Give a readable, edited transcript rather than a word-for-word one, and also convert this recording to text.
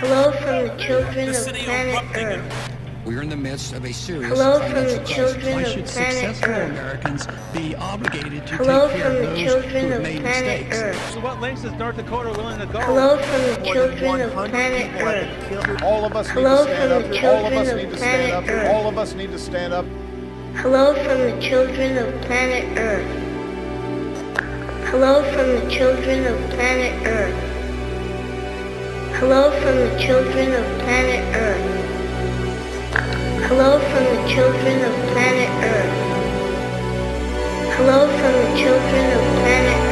Hello from the children of planet Earth. We're in the midst of a serious Hello from financial the crisis. children Why of should planet successful Earth. Americans be obligated to Hello take care from of the those who children have of made planet mistakes? Earth. So what lengths is North Dakota willing to go? Hello from the More children than of 100 planet people have Earth. been killed. All of us need Hello to stand from up. the All of children us of need to stand planet up. Earth. All of us need to stand up. Hello from the children of planet Earth. Hello from the children of planet Earth. Hello from the children of planet Earth. Hello from the children of planet Earth. Hello from the children of planet Earth.